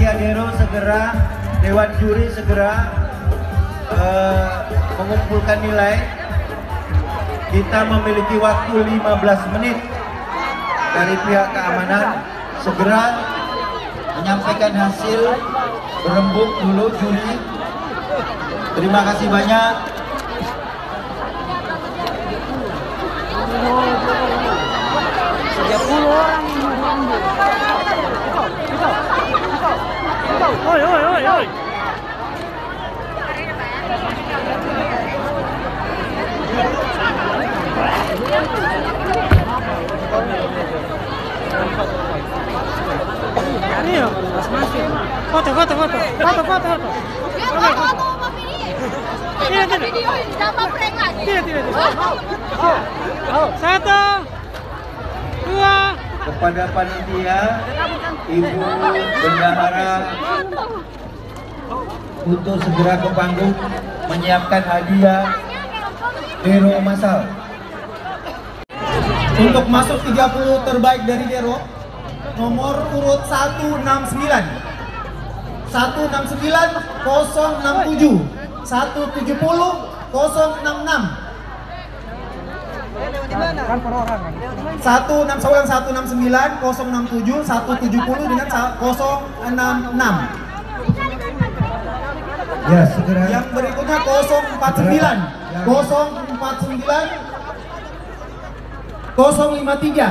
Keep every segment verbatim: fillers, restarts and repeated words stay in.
panitia Dero segera, Dewan Juri segera uh, mengumpulkan nilai. Kita memiliki waktu lima belas menit dari pihak keamanan segera menyampaikan hasil berembuk dulu juri. Terima kasih banyak. tiga puluh orang. Oi, oi, oi, oi. Ayo, mas masih. Foto, foto, foto, foto, foto, foto. Ya, foto, foto, mau video. Tidak, tidak. Video, jangan prank lagi. Tidak, tidak, tidak. Satu, dua. Kepada panitia, Ibu Bendahara untuk segera ke panggung menyiapkan hadiah Dero Masal. Untuk masuk tiga puluh terbaik dari Dero, nomor urut seratus enam puluh sembilan, seratus enam puluh sembilan, nol enam tujuh, seratus tujuh puluh, nol enam enam. satu enam sembilan satu enam sembilan nol enam tujuh satu tujuh nol dengan nol enam enam. Ya, segera. Yang berikutnya nol empat sembilan nol empat sembilan nol lima tiga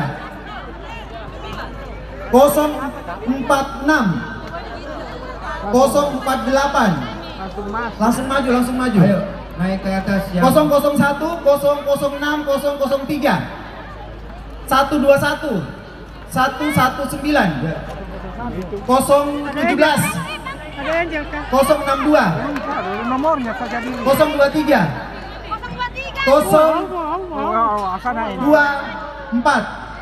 nol empat enam nol empat delapan. Langsung maju, langsung maju. Ayo, naik ke atas yang nol nol satu nol nol enam nol nol tiga satu dua satu satu satu sembilan nol tujuh belas nol enam dua Nomornya saja di nol dua tiga nol dua empat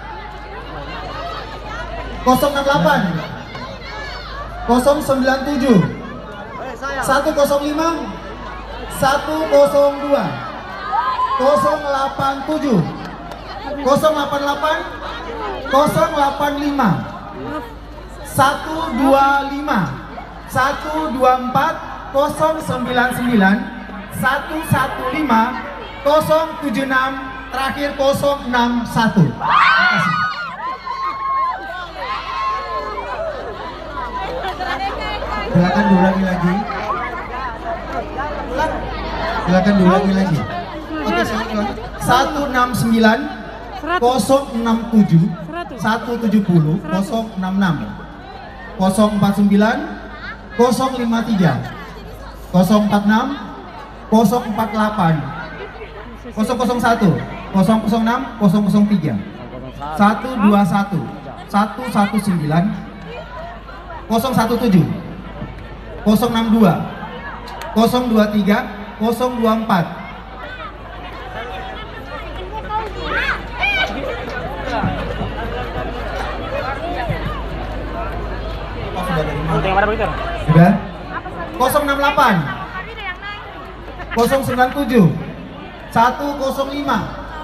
nol enam delapan nol sembilan tujuh satu nol lima satu nol dua nol delapan tujuh nol delapan delapan nol delapan lima satu dua lima satu dua empat nol sembilan sembilan satu satu lima nol tujuh enam terakhir nol enam satu. Terima kasih. silakan diulangi lagi. Silakan diulangi lagi. Oke, saya ulangi. satu enam sembilan nol enam tujuh satu tujuh nol nol enam enam nol empat sembilan nol lima tiga nol empat enam nol empat delapan nol nol satu nol nol enam nol nol tiga satu dua satu satu satu sembilan nol satu tujuh nol enam dua nol dua tiga nol dua empat. Sudah? nol enam delapan nol sembilan tujuh satu nol lima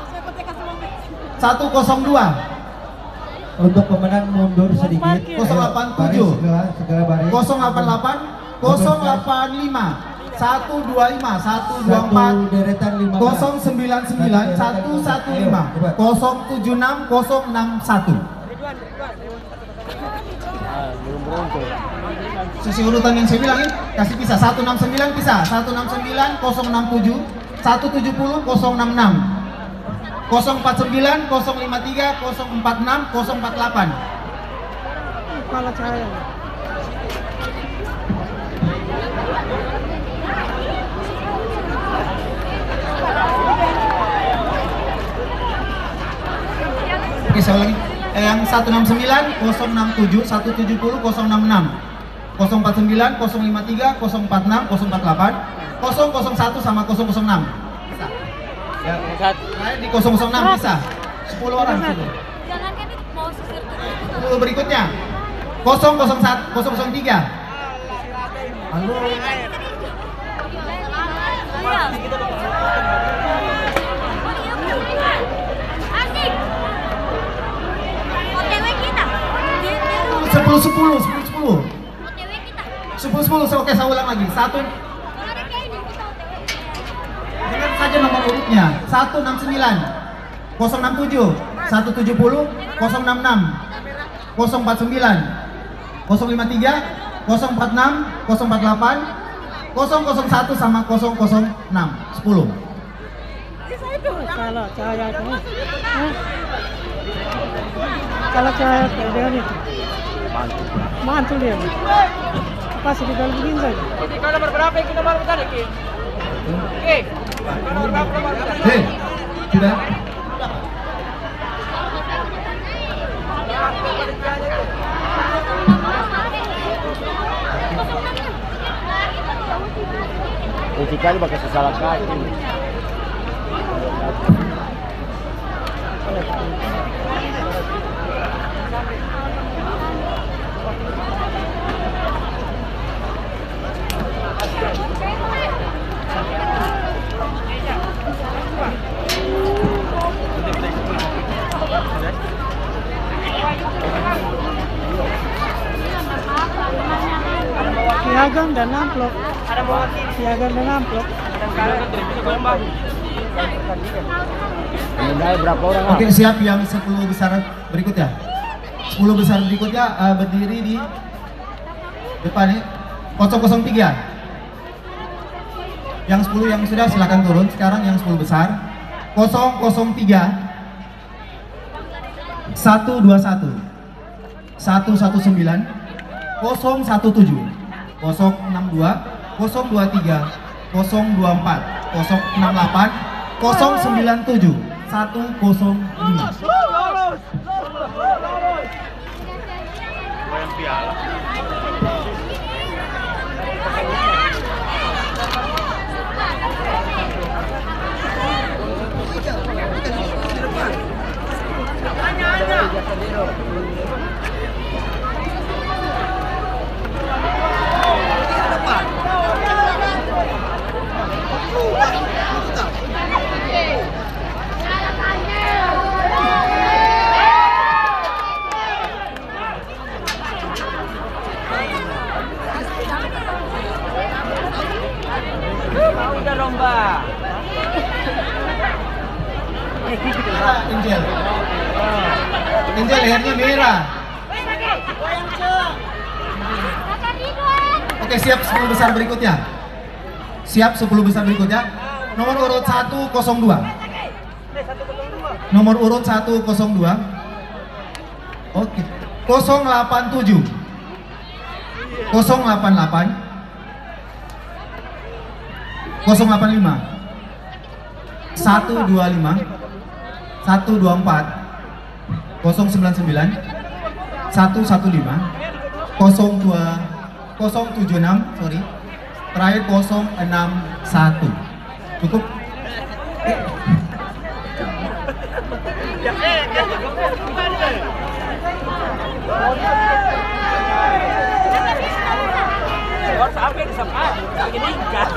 satu nol dua Untuk pemenang mundur sedikit. nol delapan tujuh Segera, segera baris. nol delapan delapan nol delapan lima satu dua lima satu dua empat Satu deretan lima nol belas. sembilan sembilan satu satu lima nol tujuh enam nol enam satu. Sisi urutan yang saya bilangin kasih pisah satu enam sembilan pisah satu enam sembilan nol enam tujuh satu tujuh nol nol enam enam nol empat sembilan nol lima tiga nol empat enam nol empat delapan. kepala cahaya. Oke, saya ulangi. Eh, yang satu enam sembilan nol enam tujuh satu tujuh nol nol enam enam nol empat sembilan nol lima tiga nol empat enam nol empat delapan nol nol satu sama nol nol enam. Ya, Saya di nol nol enam bisa sepuluh orang sudah. Jangan kan mau sisir sepuluh berikutnya nol nol satu nol nol tiga. Halo. Asik. O T W kita. sepuluh sepuluh sepuluh sepuluh. O T W sepuluh sepuluh. Oke, saya ulang lagi. Satu. Dengar saja nomor urutnya. satu enam sembilan, nol enam tujuh, satu tujuh nol, nol enam enam, nol empat sembilan, nol lima tiga, nol empat enam, nol empat delapan, nol nol satu sama nol nol enam. sepuluh. Kalau cahaya ini, eh? Kalau cahaya dengan itu, mantul dia. Pasti di dalam begini saja. Kau nomor berapa? Ini nomor berapa? Oke. Nomor berapa? Nomor berapa? Hei, tidak. Musikal bakal salah kaki. Piagam dan amplop. Piagam dan amplop. Berapa orang? Oke, siap yang sepuluh besar berikutnya. sepuluh besar berikutnya uh, berdiri di depan nih. nol nol tiga. Yang sepuluh yang sudah silakan turun. Sekarang yang sepuluh besar. nol nol tiga. satu dua satu. satu satu sembilan. nol satu tujuh. nol enam dua. nol dua tiga. nol dua empat. nol enam delapan. nol sembilan tujuh. satu nol lima. Udah lomba. Angel. Angel lehernya merah. Oke, siap sepuluh besar berikutnya. Siap sepuluh besar berikutnya. Nomor urut satu nol dua. Nomor urut satu nol dua. Oke. nol delapan tujuh. nol delapan delapan. nol delapan lima. satu dua lima. satu dua empat. nol sembilan sembilan. satu satu lima. nol dua nol tujuh enam, sorry. Terakhir nol enam satu. Cukup? Sampai di sepat, begini enggak.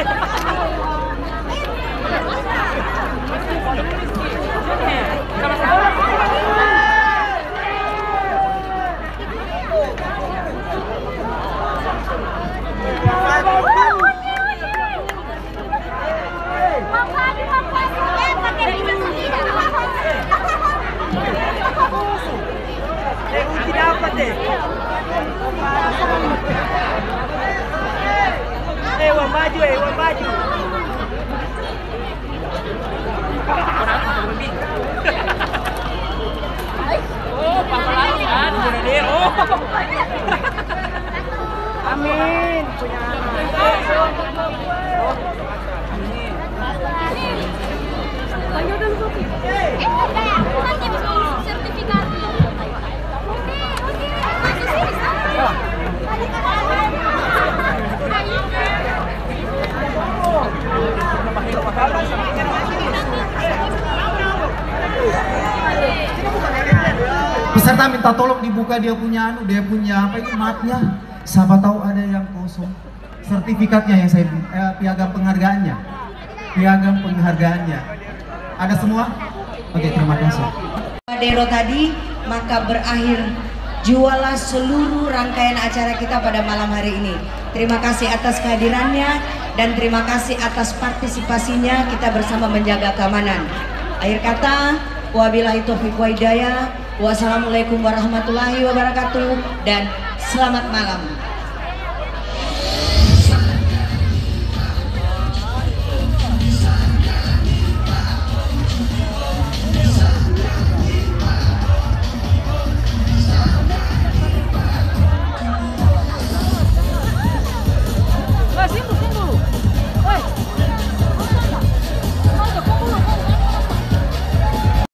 Dapat deh. Eh, wah maju, eh, wah maju. Oh, papa lagi kan, udah deh. Oh. Amin. Punya Ayo dong, Sofi. Eh, kayak aku nanti sertifikat. Oke, oke. Masih sini sama. Peserta minta tolong dibuka dia punya anu, dia punya apa itu matnya. Siapa tahu ada yang kosong. Sertifikatnya yang saya eh, piagam penghargaannya. Piagam penghargaannya. Ada semua? Oke, terima kasih. Dero tadi, maka berakhir jualah seluruh rangkaian acara kita pada malam hari ini. Terima kasih atas kehadirannya dan terima kasih atas partisipasinya kita bersama menjaga keamanan. Akhir kata, wabillahi taufiq wa hidayah. Wassalamualaikum warahmatullahi wabarakatuh dan selamat malam.